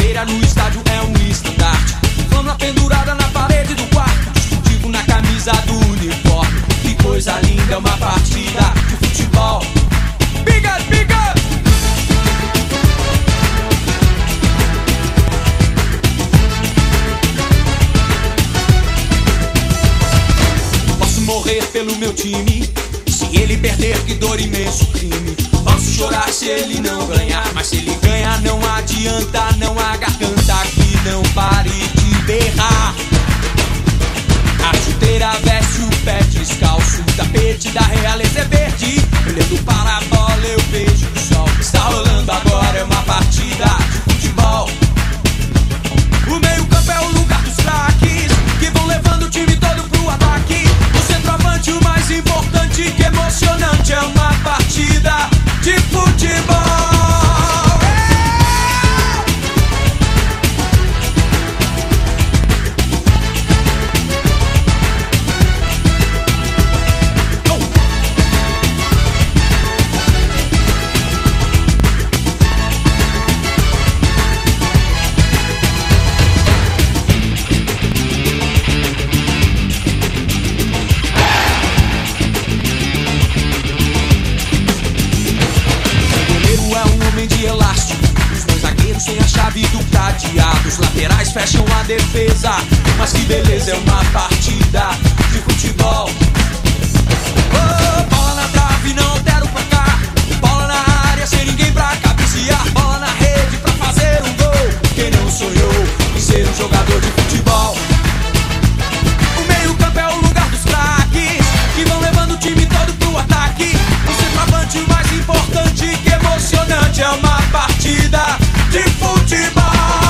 bandeira no estádio é um estandarte. Flâmula pendurada na parede do quarto, distintivo na camisa do uniforme. Que coisa linda, é uma partida de futebol. Big up, big up! Posso morrer pelo meu time, se ele perder, que dor, imenso crime. Posso chorar se ele não ganhar, mas se ele ganhar não adianta, não há garganta que não pare de berrar. A chuteira veste o pé descalço, o tapete da realeza é verde. Olhando para a bola eu vejo o sol. Está rolando agora, é uma partida de futebol. O meio campo é o lugar dos craques, que vão levando o time todo pro ataque. O centroavante, o mais importante, que emocionante, é uma partida de futebol. Sem a chave do cadeado, os laterais fecham a defesa. Mas que beleza, é uma partida de futebol. Oh, bola na trave, não altera o placar. Bola na área, sem ninguém pra cabecear. Bola na rede pra fazer um gol. Quem não sonhou em ser um jogador de futebol? O meio campo é o lugar dos craques, que vão levando o time todo pro ataque. O centroavante, o mais importante, que emocionante, é uma partida de futebol.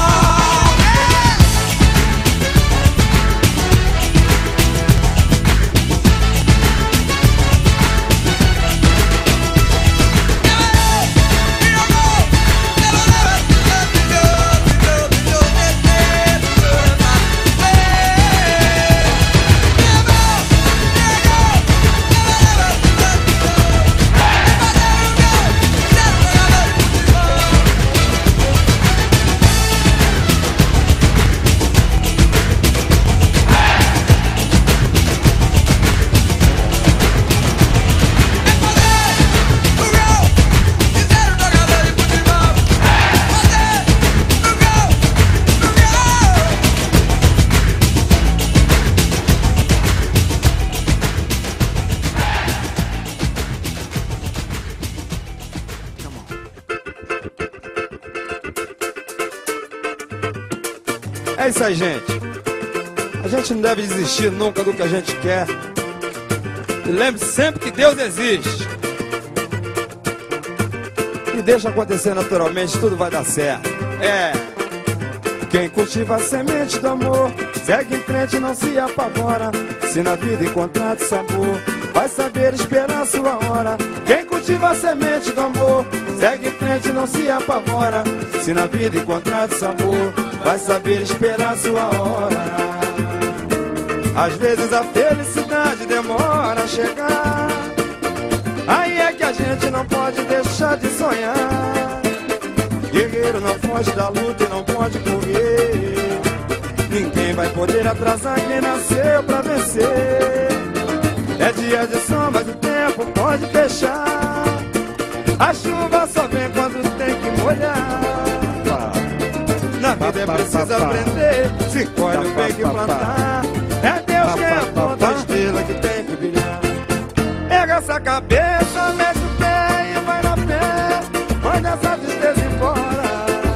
É isso aí, gente. A gente não deve desistir nunca do que a gente quer. E lembre sempre que Deus existe. E deixa acontecer naturalmente, tudo vai dar certo. É. Quem cultiva a semente do amor segue em frente, não se apavora. Se na vida encontrar de sabor, vai saber esperar a sua hora. Quem cultiva a semente do amor segue em frente, não se apavora. Se na vida encontrar de sabor, vai saber esperar a sua hora. Às vezes a felicidade demora a chegar. Aí é que a gente não pode deixar de sonhar. Guerreiro não foge da luta e não pode correr. Ninguém vai poder atrasar quem nasceu pra vencer. É dia de sol, mas o tempo pode fechar. A chuva só vem quando tem que molhar. Na vida é preciso aprender, se colhe o bem que plantar. É Deus quem aponta a estrela que tem que brilhar. Erga essa cabeça, mete o pé e vai na fé. Manda essa tristeza embora.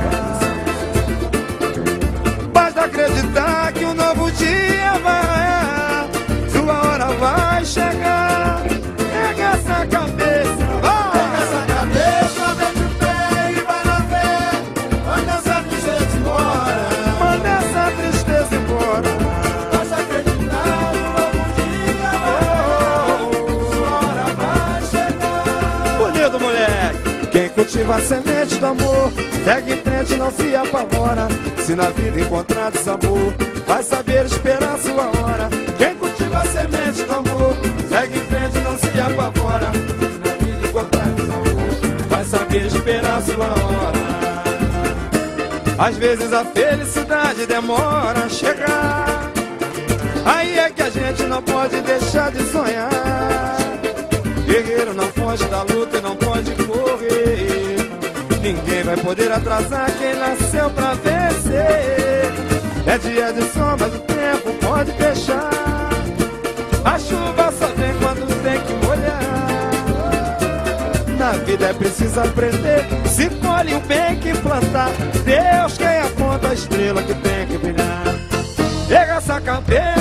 Basta acreditar que um novo dia vai raiar. Sua hora vai chegar. Erga essa cabeça, vai. Erga essa cabeça, mete o pé e vai na fé. Manda essa tristeza embora. Manda essa tristeza embora. Basta acreditar que um novo dia vai. Sua hora vai chegar. Bonito, moleque. Quem cultiva a semente do amor segue em frente, não se apavora. Se na vida encontrar de sabor, vai saber esperar a sua hora. Quem cultiva a semente do amor segue em frente, não se apavora. Se na vida encontrar de sabor, vai saber esperar a sua hora. Às vezes a felicidade demora a chegar. Aí é que a gente não pode deixar de sonhar. Guerreiro não foge da luta e não pode correr. Ninguém vai poder atrasar quem nasceu pra vencer. É dia de sol, mas o tempo pode fechar. A chuva só vem quando tem que molhar. Na vida é preciso aprender. Se colhe o bem que plantar. Deus quem aponta a estrela que tem que brilhar. Pega essa cabeça